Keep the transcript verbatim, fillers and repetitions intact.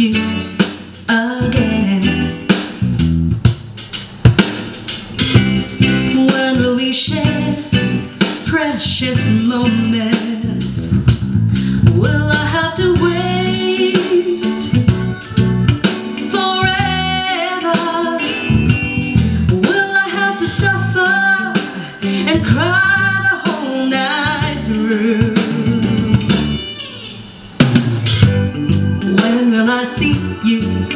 you again? When will we share precious moments? Will I have to wait forever? Will I have to suffer and cry the whole night through? When will I see you